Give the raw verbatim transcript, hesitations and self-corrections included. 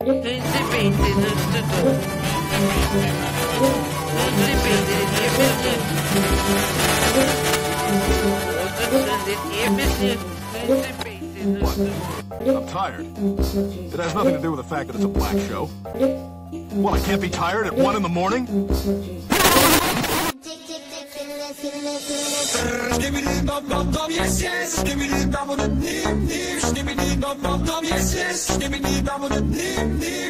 I'm tired. It has nothing to do with the fact that it's a black show. What, I can't be tired at one in the morning? Yes, yes.